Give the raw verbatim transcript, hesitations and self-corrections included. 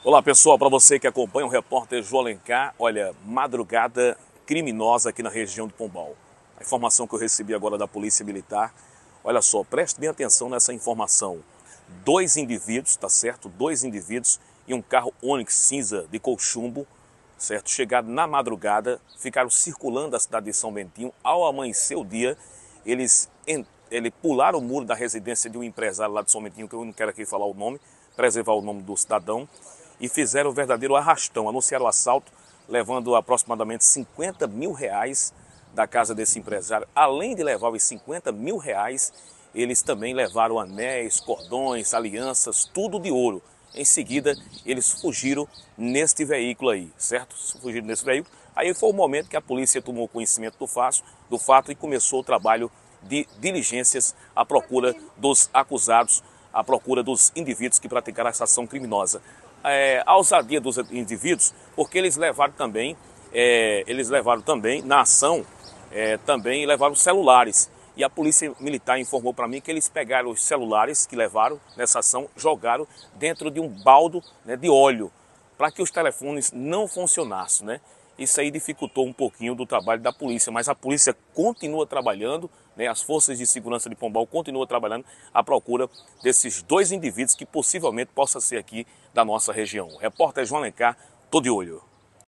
Olá pessoal, para você que acompanha o repórter João Alencar, olha, madrugada criminosa aqui na região de Pombal. A informação que eu recebi agora da Polícia Militar, olha só, preste bem atenção nessa informação. Dois indivíduos, tá certo? Dois indivíduos e um carro Onix cinza de colchumbo, certo? Chegaram na madrugada, ficaram circulando a cidade de São Bentinho. Ao amanhecer o dia, eles, eles pularam o muro da residência de um empresário lá de São Bentinho, que eu não quero aqui falar o nome, preservar o nome do cidadão, e fizeram o verdadeiro arrastão, anunciaram o assalto, levando aproximadamente cinquenta mil reais da casa desse empresário. Além de levar os cinquenta mil reais, eles também levaram anéis, cordões, alianças, tudo de ouro. Em seguida, eles fugiram neste veículo aí, certo? Fugiram nesse veículo. Aí foi o momento que a polícia tomou conhecimento do fato, do fato e começou o trabalho de diligências à procura dos acusados, à procura dos indivíduos que praticaram essa ação criminosa. É, a ousadia dos indivíduos, porque eles levaram também, é, eles levaram também na ação, é, também levaram celulares. E a Polícia Militar informou para mim que eles pegaram os celulares que levaram nessa ação, jogaram dentro de um baldo, né, de óleo, para que os telefones não funcionassem, né? Isso aí dificultou um pouquinho do trabalho da polícia, mas a polícia continua trabalhando, né? As forças de segurança de Pombal continuam trabalhando à procura desses dois indivíduos que possivelmente possam ser aqui da nossa região. Repórter João Alencar, tô de olho.